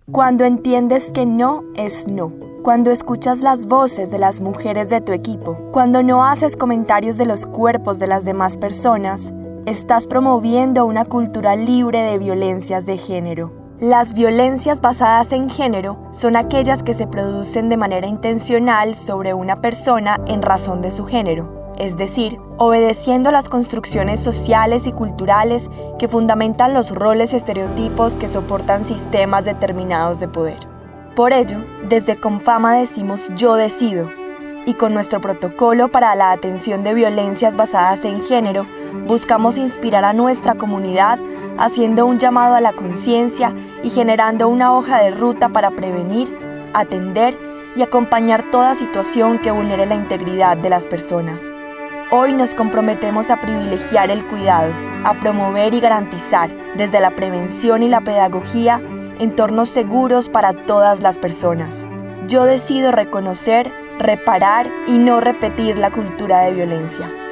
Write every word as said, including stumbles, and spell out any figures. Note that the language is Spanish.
Cuando entiendes que no es no. Cuando escuchas las voces de las mujeres de tu equipo. Cuando no haces comentarios de los cuerpos de las demás personas, estás promoviendo una cultura libre de violencias de género. Las violencias basadas en género son aquellas que se producen de manera intencional sobre una persona en razón de su género, es decir, obedeciendo las construcciones sociales y culturales que fundamentan los roles y estereotipos que soportan sistemas determinados de poder. Por ello, desde Confama decimos yo decido, y con nuestro protocolo para la atención de violencias basadas en género, buscamos inspirar a nuestra comunidad haciendo un llamado a la conciencia y generando una hoja de ruta para prevenir, atender y acompañar toda situación que vulnere la integridad de las personas. Hoy nos comprometemos a privilegiar el cuidado, a promover y garantizar, desde la prevención y la pedagogía, entornos seguros para todas las personas. Yo decido reconocer, reparar y no repetir la cultura de violencia.